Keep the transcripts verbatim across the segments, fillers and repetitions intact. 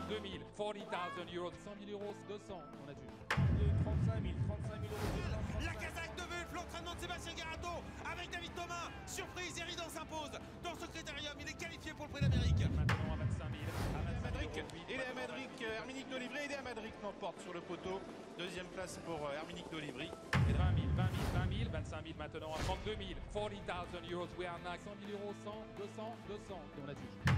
trente-deux mille, forty thousand euros, cent mille euros, deux cents, on a dû. trente-cinq mille, trente-cinq mille euros. La Kazakh de Wulf, l'entraînement de Sébastien Garato avec David Thomas. Surprise, Eridan s'impose. Dans ce critérium, il est qualifié pour le Prix d'Amérique. Maintenant à vingt-cinq mille, à vingt-cinq Madric, mille euros, il est à Madric, Herminique d'Olivry, il est à Madric, l'emporte sur le poteau. Deuxième place pour Herminique d'Olivry. vingt mille, vingt mille, vingt mille, vingt-cinq mille maintenant à trente-deux mille, forty thousand euros, we are next, cent mille euros, cent, deux cents, deux cents, on a dû.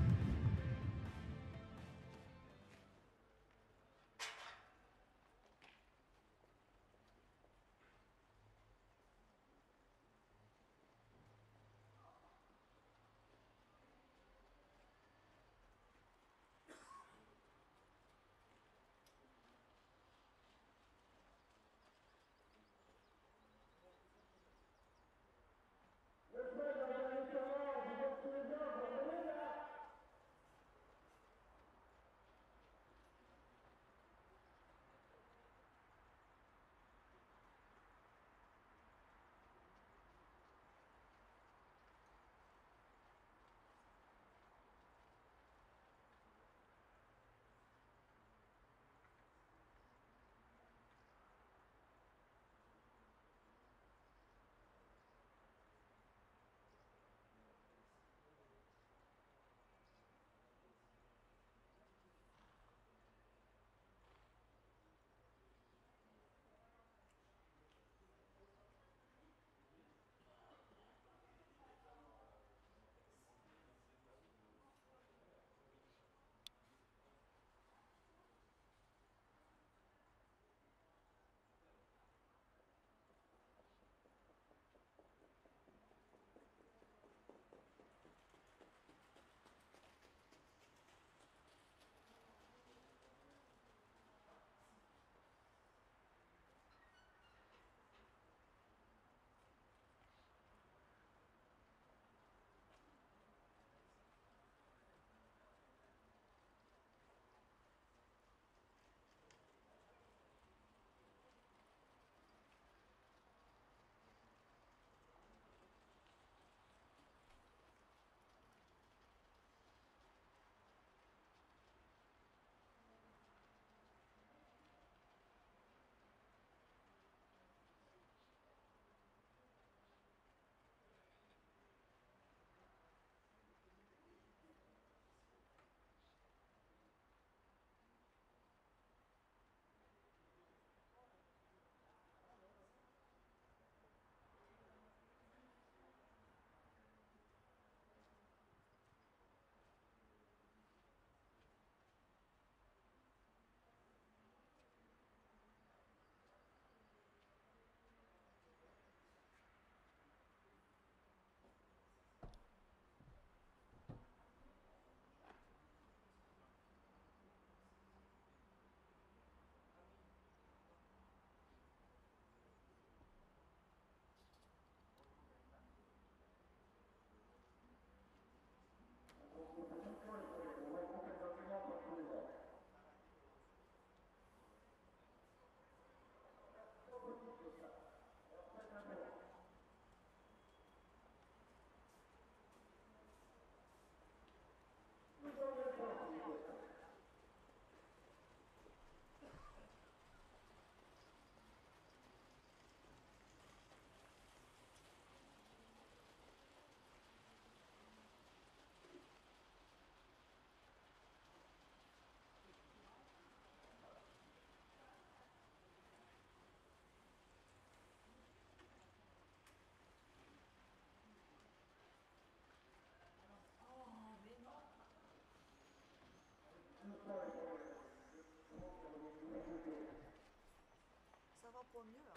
Ça va pour mieux là.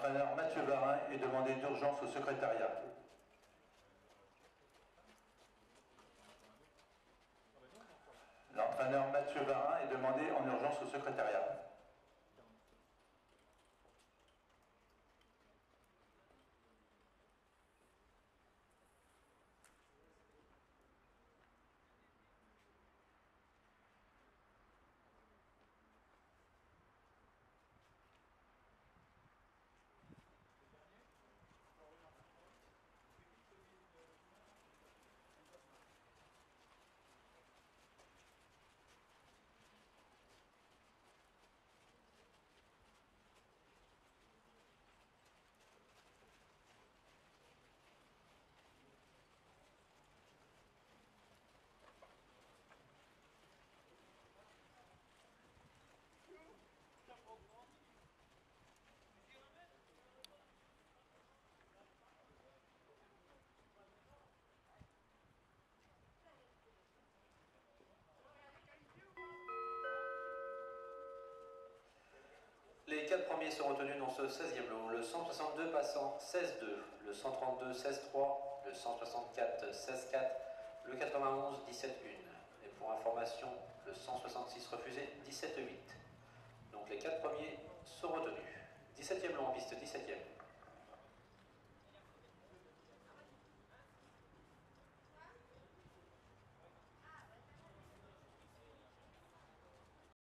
L'entraîneur Mathieu Varin est demandé d'urgence au secrétariat. L'entraîneur Mathieu Varin est demandé en urgence au secrétariat. Les quatre premiers sont retenus dans ce seizième lot. Le cent soixante-deux passant seize deux, le cent trente-deux seize trois, le cent soixante-quatre seize quatre, le quatre-vingt-onze dix-sept un. Et pour information, le cent soixante-six refusé dix-sept huit. Donc les quatre premiers sont retenus. dix-septième lot en piste, dix-septième.